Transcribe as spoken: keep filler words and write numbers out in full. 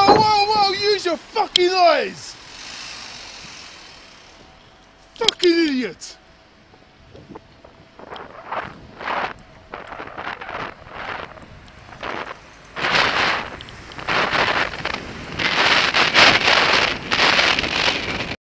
whoa, whoa, whoa! Use your fucking eyes! Fucking idiot!